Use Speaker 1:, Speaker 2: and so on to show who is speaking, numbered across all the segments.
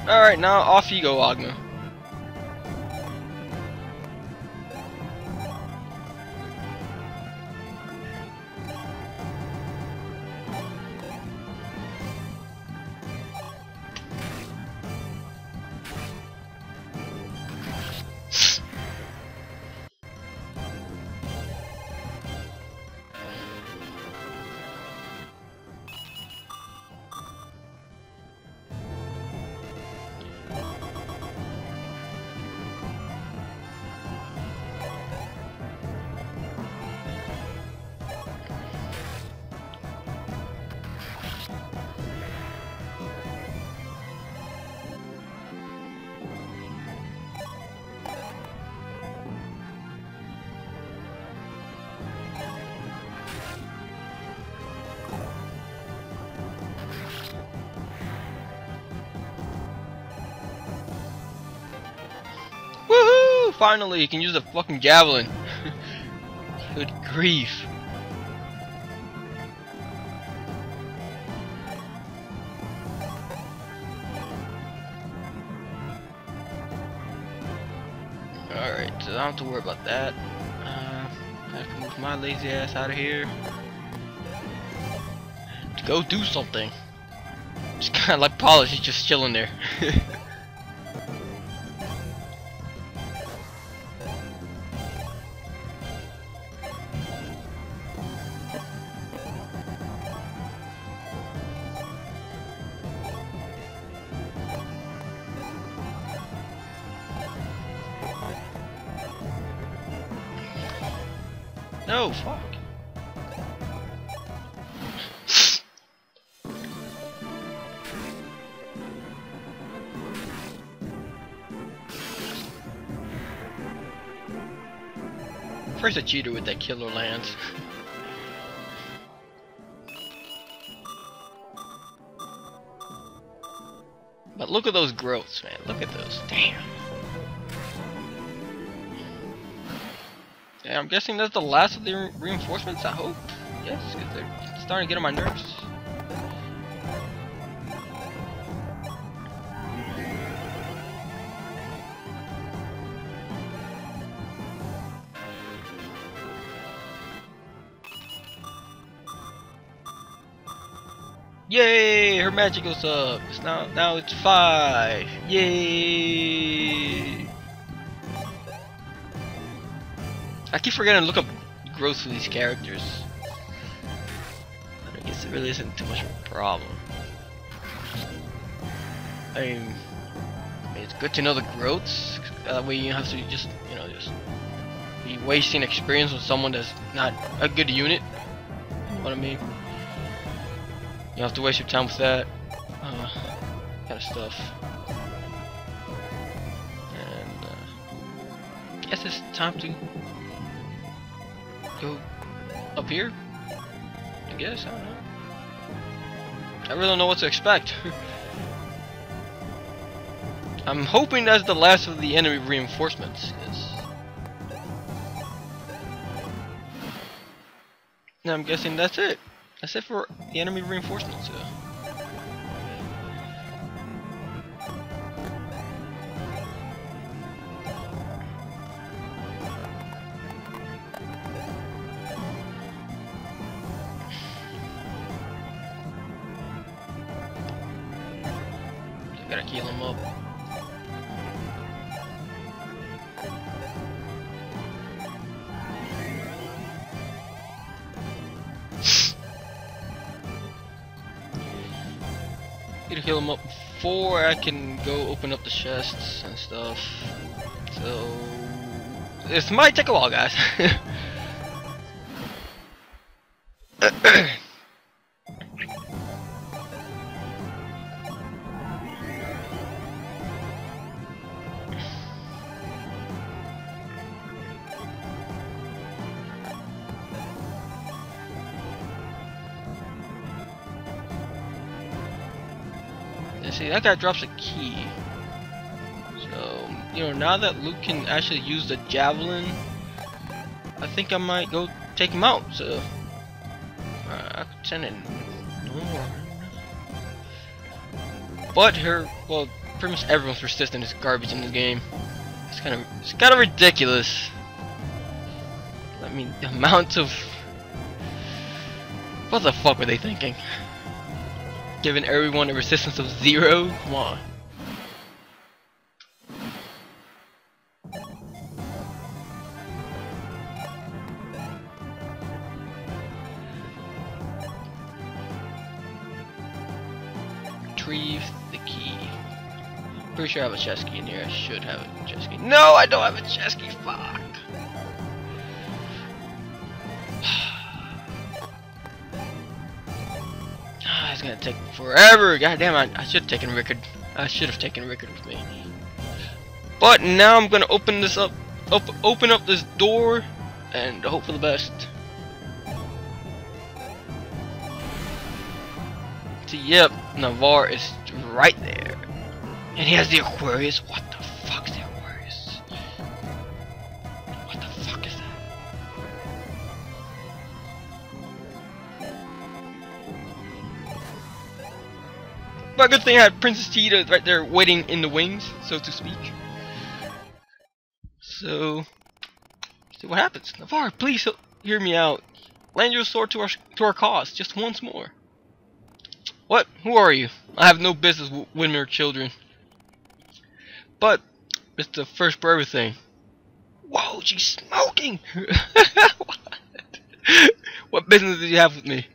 Speaker 1: Alright, now off you go, Agna. Woohoo! Finally, you can use the fucking javelin. Good grief. Alright, so I don't have to worry about that. I can move my lazy ass out of here. To go do something. Just kinda like Polish, he's just chilling there. No, fuck. First a cheater with that killer lance. But look at those growths, man. Look at those. Damn. Yeah, I'm guessing that's the last of the reinforcements, I hope. Yes, because they're starting to get on my nerves. Yay! Her magic goes up. It's now it's 5. Yay! I keep forgetting to look up growth for these characters. I guess it really isn't too much of a problem. I mean, it's good to know the growths. That way you don't have to just be wasting experience with someone that's not a good unit. You know what I mean? You don't have to waste your time with that kind of stuff. And I guess it's time to go up here. I guess, I don't know. I really don't know what to expect. I'm hoping that's the last of the enemy reinforcements. Now I'm guessing that's it. That's it for the enemy reinforcements. Gotta heal him up. Gotta heal him up before I can go open up the chests and stuff. So this might take a while, guys. See, that guy drops a key. So, now that Luke can actually use the javelin, I think I might go take him out. So, I could send it north. But pretty much everyone's resistance is garbage in this game. It's kind of ridiculous. I mean, the amount of what the fuck were they thinking? Giving everyone a resistance of 0? Come on. Retrieve the key. Pretty sure I have a chest key in here. I should have a chest key. No, I don't have a chest key. Fuck. It's gonna take forever. God damn it! I should have taken Rickard. I should have taken Rickard with me. But now I'm gonna open this up. Open up this door, and hope for the best. See, yep, Navarre is right there. And he has the Aquarius. What the fuck's the Aquarius? What the fuck is that? But good thing I had Princess Tita right there waiting in the wings, so to speak. So, see what happens. Navarre, please hear me out. Lend your sword to our cause, just once more. What? Who are you? I have no business with women or children. But it's the first for everything. Whoa, she's smoking! What? What business did you have with me?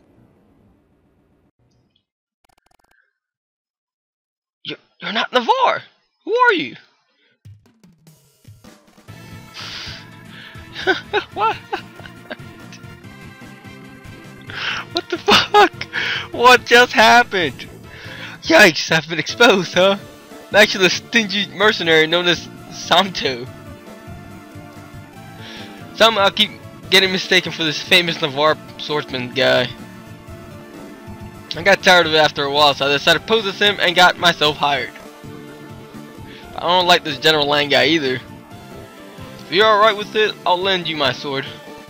Speaker 1: You're not Navarre! Who are you? What? What the fuck? What just happened? Yikes, I've been exposed, huh? I'm actually a stingy mercenary known as Santo. Somehow I keep getting mistaken for this famous Navarre swordsman guy. I got tired of it after a while, so I decided to pose as him and got myself hired. I don't like this General Lang guy either. If you're alright with it, I'll lend you my sword.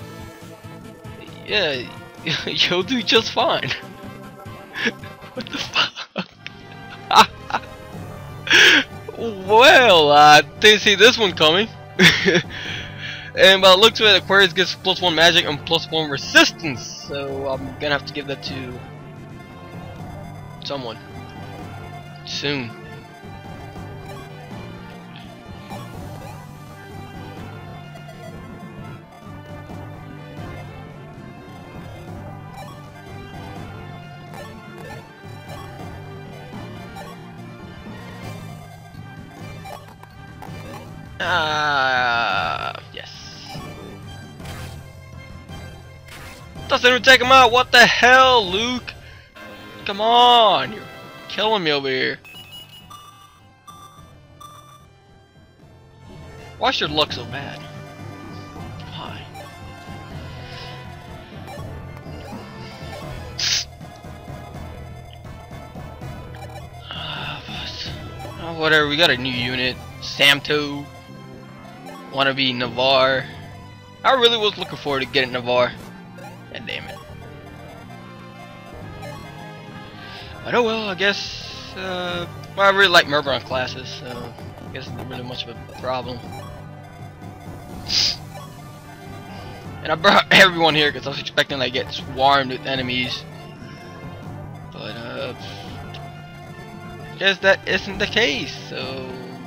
Speaker 1: Yeah, you'll do just fine. What the fuck? Well, I didn't see this one coming. And by the looks of it, Aquarius gets +1 magic and +1 resistance. So I'm gonna have to give that to someone soon. Yes. Doesn't even take him out. What the hell, Luke? Come on, you're killing me over here. Why's your luck so bad? Why? Whatever, we got a new unit. Samto. Wanna be Navarre. I really was looking forward to getting Navarre. God damn it. But oh well, I guess. Well, I really like Murbaron classes, so I guess it's not really much of a problem. And I brought everyone here because I was expecting to get swarmed with enemies. But I guess that isn't the case. So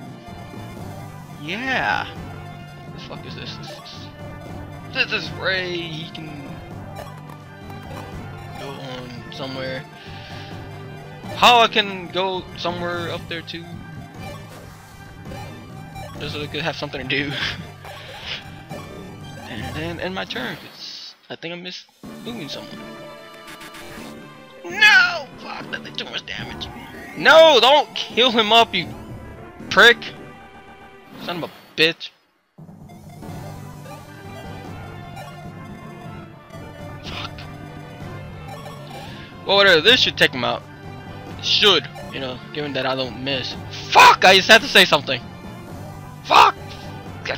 Speaker 1: yeah. What the fuck is this? This is Ray. He can go on somewhere. How I can go somewhere up there too? Just so I could have something to do. And then end my turn, cause I think I missed moving someone. No! Fuck, that did too much damage. No! Don't kill him up, you prick! Son of a bitch. Fuck. Well, whatever, this should take him out. Should, you know, given that I don't miss. Fuck! I just had to say something. Fuck! God.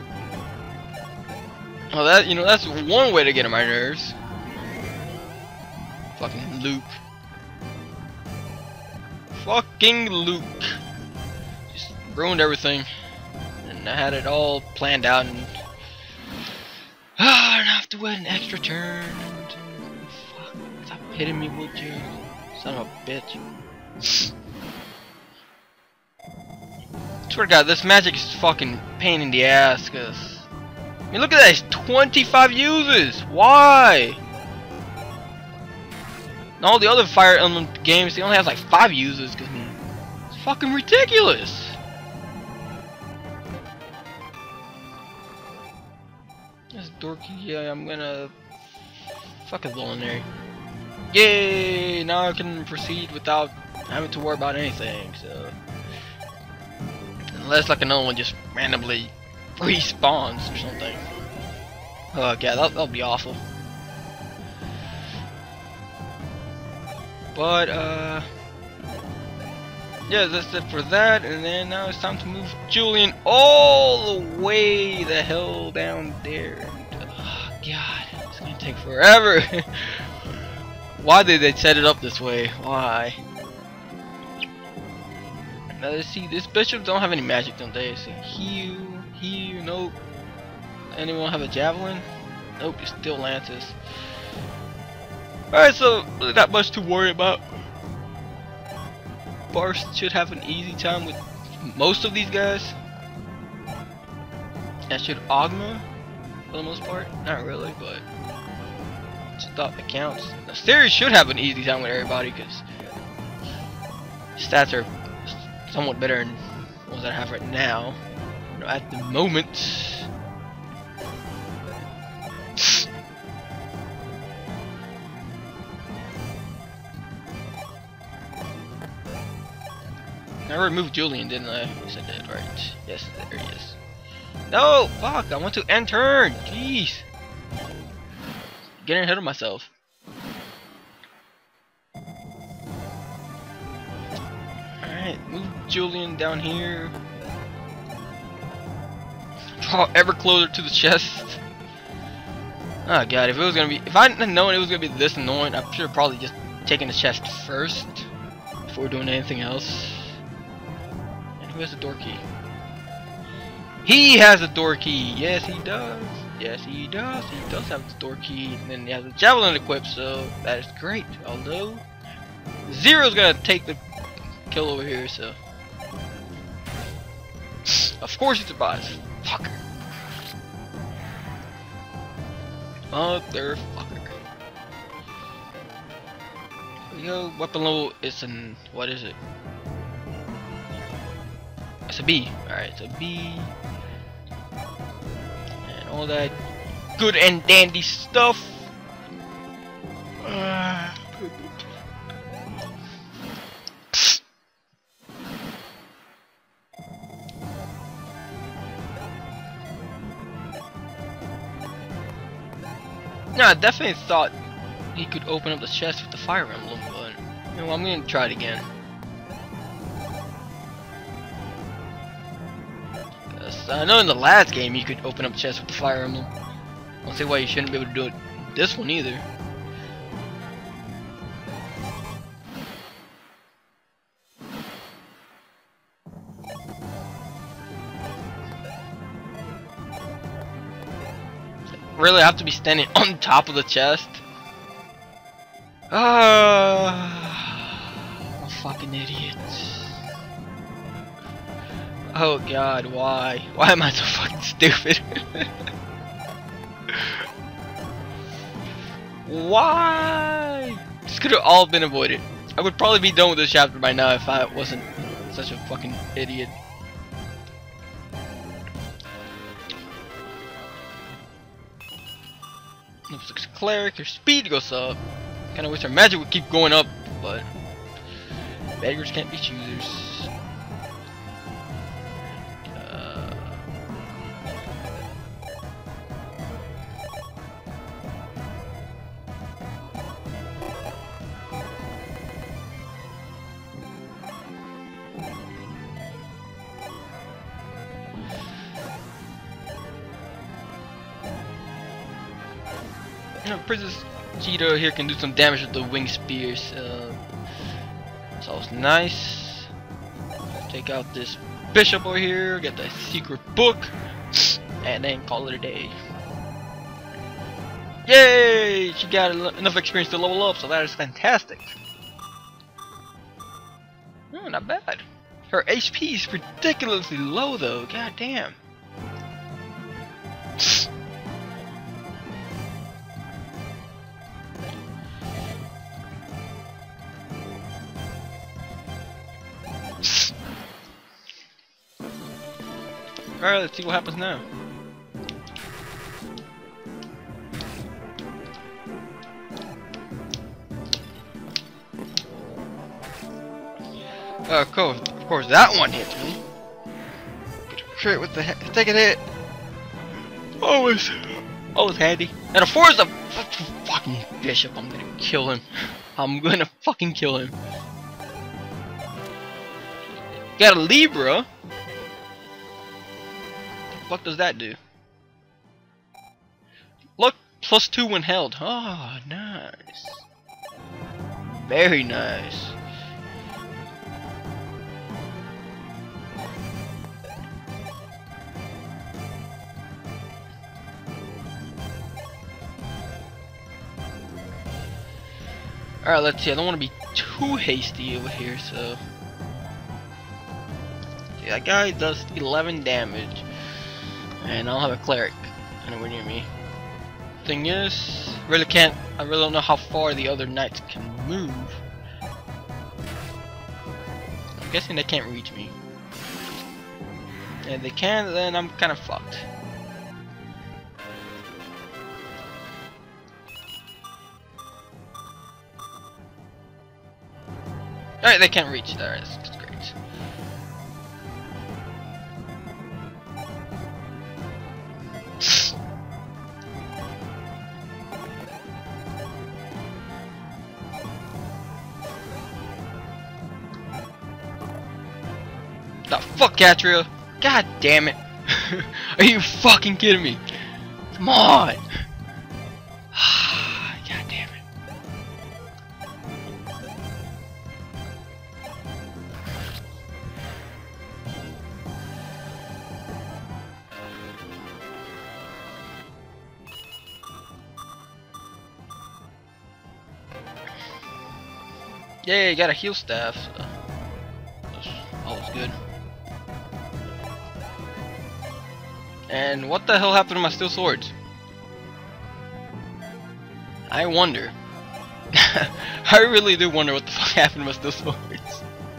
Speaker 1: Well, that, you know, that's one way to get on my nerves. fucking Luke. Fucking Luke. Just ruined everything. And I had it all planned out and I have to wait an extra turn. Fuck, stop hitting me, would you? Son of a bitch. Swear to God, this magic is fucking pain in the ass, cause I mean, look at that, it's 25 uses! Why? And all the other Fire Emblem games, they only have like 5 uses, cause it's fucking ridiculous! That's dorky, yeah, I'm gonna fuck his Luminary. Yay! Now I can proceed without having to worry about anything, so unless like another one just randomly respawns or something. Oh god, that'll be awful. But yeah, that's it for that, and then now it's time to move Julian all the way the hell down there. Oh god, it's gonna take forever. Why did they set it up this way? Why? Now let's see, these bishops don't have any magic, don't they? See, heal, nope. Anyone have a javelin? Nope, you're still Lances. Alright, so really not much to worry about. Barst should have an easy time with most of these guys. That should Ogma for the most part. Not really, but just thought it counts. Now Sirius should have an easy time with everybody because stats are somewhat better than ones that I have right now. You know, at the moment. I removed Julian, didn't I? Yes, I did, right. Yes, there he is. No! Fuck! I want to end turn! Jeez! Getting ahead of myself. Alright, move Julian down here. Draw ever closer to the chest. Oh god, if I hadn't known it was gonna be this annoying, I should have probably just taken the chest first before doing anything else. Who has a door key? He has a door key! Yes, he does! Yes, he does! He does have the door key, and then he has a javelin equipped, so that is great. Although, Zero's gonna take the kill over here, so. Of course he survives. Fucker. Motherfucker. Yo, weapon level is an. What is it? It's a B. Alright, it's a B. And all that good and dandy stuff. No, I definitely thought he could open up the chest with the Fire Emblem, but you know, I'm gonna try it again. I know in the last game you could open up chests with the Fire Emblem. I don't see why you shouldn't be able to do it this one either. Really have to be standing on top of the chest? I'm a fucking idiot. Oh god, why? Why am I so fucking stupid? Why? This could have all been avoided. I would probably be done with this chapter by now if I wasn't such a fucking idiot. Looks like a cleric, your speed goes up. Kinda wish our magic would keep going up, but beggars can't be choosers. You know, Princess Cheetah here can do some damage with the wing spears. So it's nice. Take out this bishop over here, get the secret book, and then call it a day. Yay! She got enough experience to level up, so that is fantastic. Oh, not bad. Her HP is ridiculously low though, god damn. Alright, let's see what happens now. Of course, that one hits me. Get a crit with the take a hit. Always handy. And a force of fucking bishop. I'm gonna kill him. I'm gonna fucking kill him. Got a Libra. What does that do? Look, +2 when held. Oh, nice. Very nice. Alright, let's see. I don't want to be too hasty over here, so. See, that guy does 11 damage. And I don't have a cleric anywhere near me. Thing is, I really don't know how far the other knights can move. I'm guessing they can't reach me. And if they can, then I'm kind of fucked. Alright, they can't reach. Alright, that's great. The fuck, Catria? God damn it. Are you fucking kidding me? Come on. God damn it. Yay, got a heal staff. So that's always good. And what the hell happened to my steel swords? I wonder. I really do wonder what the fuck happened to my steel swords.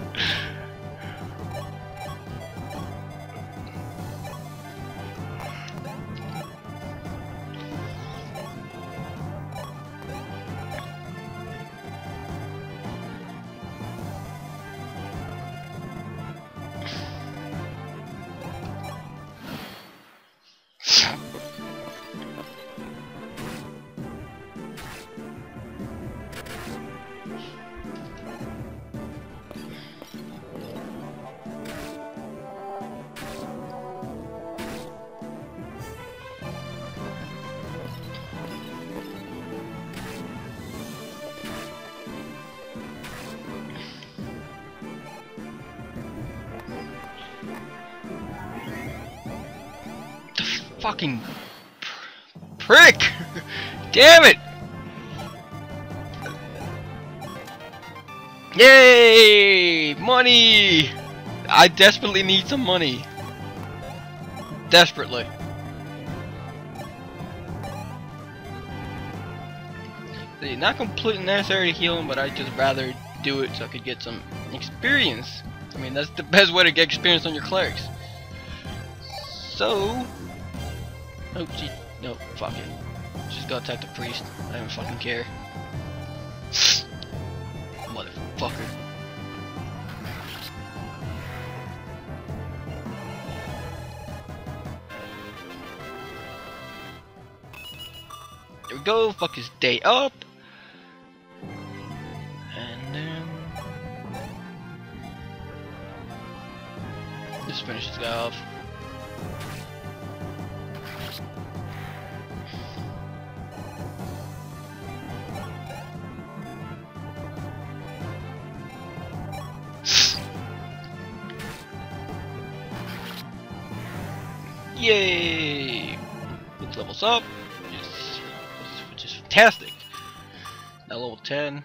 Speaker 1: Fucking prick! Damn it! Yay! Money! I desperately need some money. Desperately. See, not completely necessary to heal him, but I'd just rather do it so I could get some experience. I mean, that's the best way to get experience on your clerics. So... Oh, gee. No, fuck it. Just go attack the priest. I don't fucking care. Motherfucker. There we go. Fuck his day up. And then... just finish this guy off. Yay! It levels up, which is fantastic. Now level 10.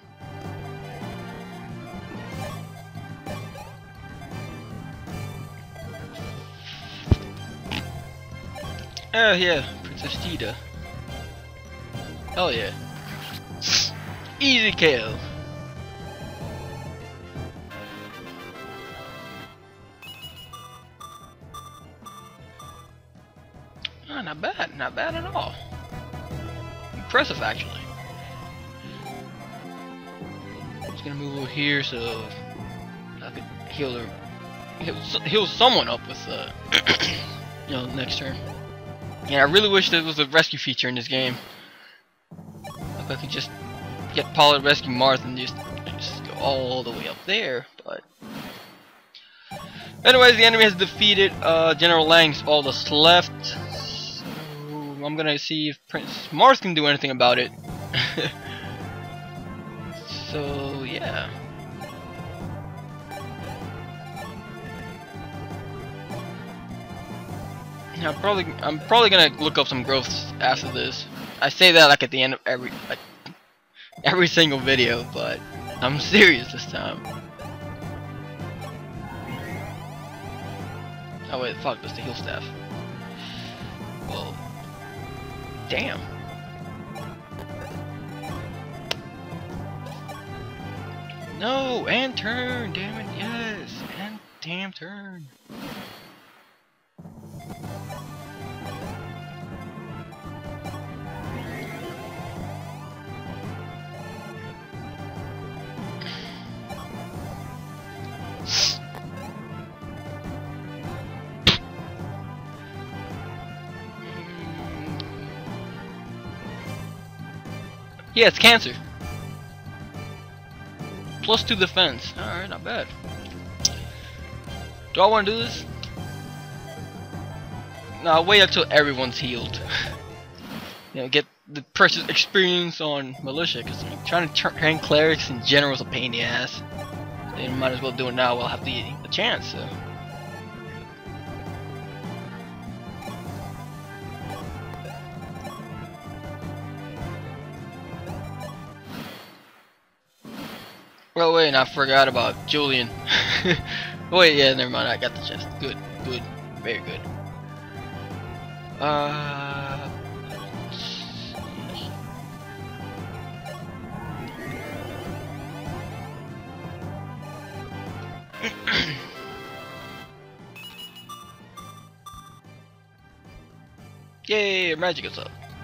Speaker 1: Oh yeah, Princess Tita. Hell yeah. Easy kill. Oh, not bad at all. Impressive actually. I'm just gonna move over here so I could heal someone up with you know, next turn. Yeah, I really wish there was a rescue feature in this game. Like I could just get Pollard, rescue Marth, and just go all the way up there. But anyways, the enemy has defeated General Lang's all that's left. So I'm gonna see if Prince Marth can do anything about it. So yeah. I'm probably gonna look up some growths after this. I say that like at the end of every single video, but I'm serious this time. Oh wait, fuck, that's the heal staff. Well, damn. No, and turn, damn it, yes, and damn turn. Yeah, it's cancer. +2 defense. Alright, not bad. Do I want to do this? No, wait until everyone's healed. You know, get the precious experience on militia, because trying to train clerics in general is a pain in the ass. They might as well do it now while I have the chance. So. Oh wait, and I forgot about Julian. Wait, yeah, never mind. I got the chest. Good, good, very good. Yay, magic is up.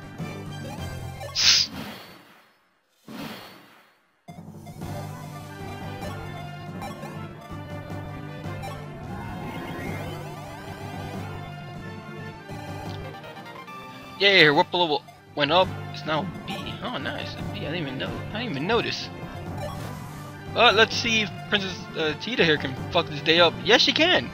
Speaker 1: Yeah, her whip level went up. It's now B. Oh, nice. B. I didn't even know. I didn't even notice. Let's see if Princess Tita here can fuck this day up. Yes, she can.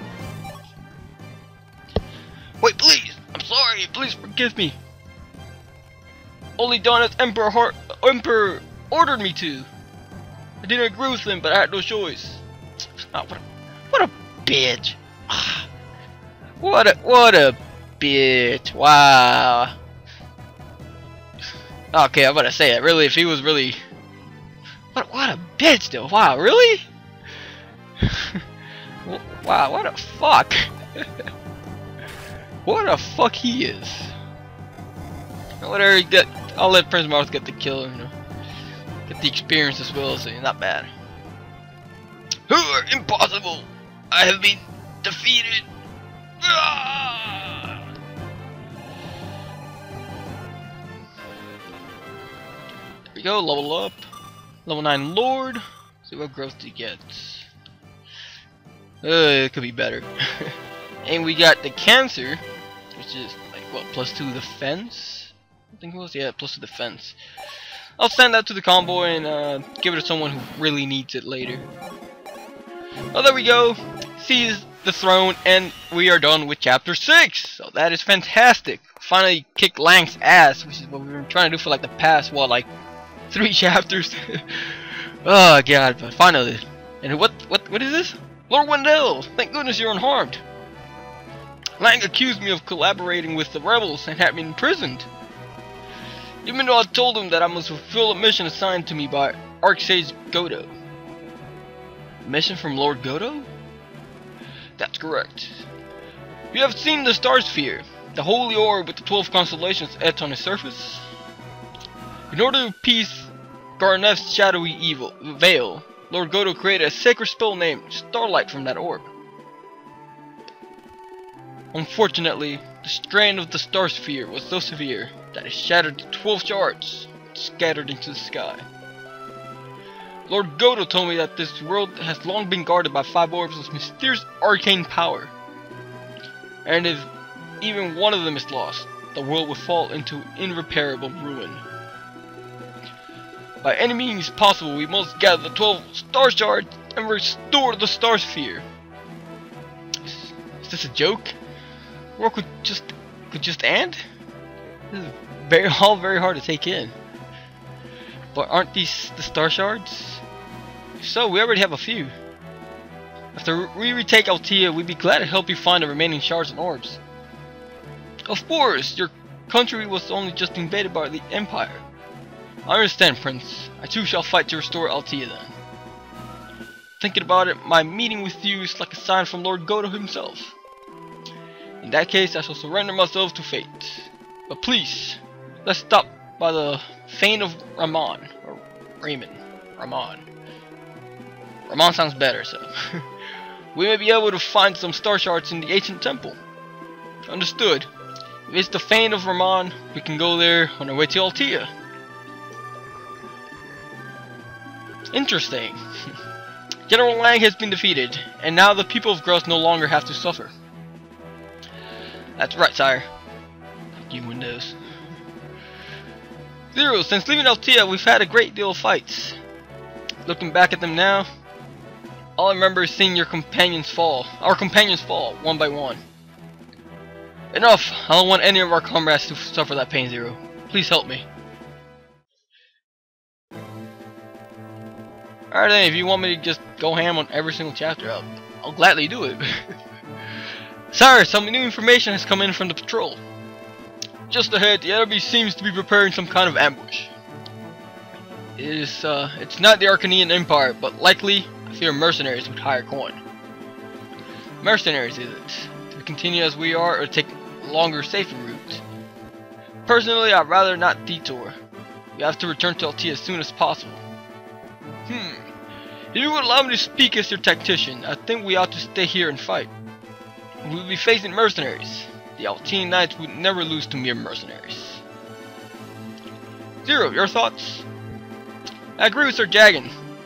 Speaker 1: Wait, please. I'm sorry. Please forgive me. Only done as Emperor ordered me to. I didn't agree with him, but I had no choice. Oh, what a bitch. What a bitch. Wow. Okay, I'm gonna say it. Really, if he was really... What a bitch, though. Wow, really? Wow, what a fuck. What a fuck he is. Whatever, I'll let Prince Marth get the kill, you know. Get the experience as well, so not bad. Impossible! I have been defeated! There we go, level up. Level 9 Lord. See what growth he gets. It could be better. And we got the Cancer, which is like what, +2 defense? I think it was, yeah, +2 defense. I'll send that to the convoy and give it to someone who really needs it later. Oh, there we go. Seize the throne, and we are done with chapter 6. So that is fantastic. Finally kicked Lang's ass, which is what we've been trying to do for like the past, what, like 3 chapters. Oh god, but finally. And what is this? Lord Wendell! Thank goodness you're unharmed. Lang accused me of collaborating with the rebels and had me imprisoned. Even though I told him that I must fulfill a mission assigned to me by Archsage Godo. Mission from Lord Godo? That's correct. You have seen the Star Sphere, the holy orb with the 12 constellations etched on its surface? In order to appease Garneth's shadowy veil, Lord Godo created a sacred spell named Starlight from that orb. Unfortunately, the strain of the Star Sphere was so severe that it shattered to 12 shards and scattered into the sky. Lord Godo told me that this world has long been guarded by 5 orbs of mysterious arcane power, and if even one of them is lost, the world will fall into irreparable ruin. By any means possible, we must gather the 12 star shards and restore the Star Sphere. Is this a joke? World could just end? This is all very hard to take in. But aren't these the star shards? If so, we already have a few. After we retake Altea, we'd be glad to help you find the remaining shards and orbs. Of course, your country was only just invaded by the Empire. I understand, Prince. I too shall fight to restore Altea then. Thinking about it, my meeting with you is like a sign from Lord Godo himself. In that case, I shall surrender myself to fate. But please, let's stop by the Fane of Raman. Or Raymond. Raman. Raman sounds better, so. We may be able to find some star shards in the ancient temple. Understood. If it's the Fane of Raman, we can go there on our way to Altea. Interesting. General Lang has been defeated, and now the people of Grus no longer have to suffer. That's right, sire. Fuck you, Windows. Zero, since leaving Altea, we've had a great deal of fights. Looking back at them now, all I remember is seeing our companions fall, one by one. Enough! I don't want any of our comrades to suffer that pain, Zero. Please help me. Alright then, if you want me to just go ham on every single chapter, I'll gladly do it. Sire, some new information has come in from the patrol. Just ahead, the enemy seems to be preparing some kind of ambush. It's not the Arcanian Empire, but likely, I fear, mercenaries with higher coin. Mercenaries, is it? Do we continue as we are, or take a longer, safer route? Personally, I'd rather not detour. We have to return to Altea as soon as possible. If you would allow me to speak as your tactician, I think we ought to stay here and fight. We will be facing mercenaries. The Altean Knights would never lose to mere mercenaries. Zero, your thoughts? I agree with Sir Jagan.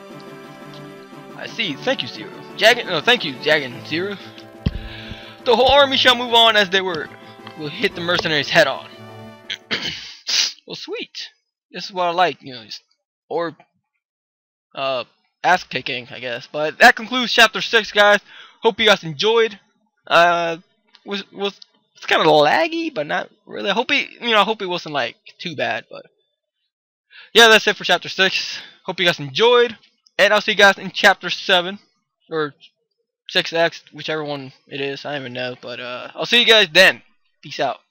Speaker 1: I see. Thank you, Zero. Jagan? No, thank you, Jagan. Zero. The whole army shall move on as they were. We'll hit the mercenaries head on. Well, sweet. This is what I like, you know, or ass kicking, I guess. But that concludes chapter 6, guys. Hope you guys enjoyed. It's kind of laggy, but not really. I hope it wasn't like too bad, but yeah, that's it for chapter 6. Hope you guys enjoyed, and I'll see you guys in chapter 7 or 6X, whichever one it is. I don't even know, but I'll see you guys then. Peace out.